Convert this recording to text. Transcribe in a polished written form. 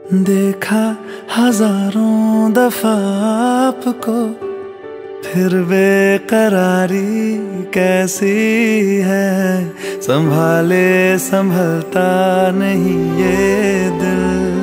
देखा हजारों दफा आपको, फिर बेकरारी कैसी है। संभाले संभलता नहीं ये दिल।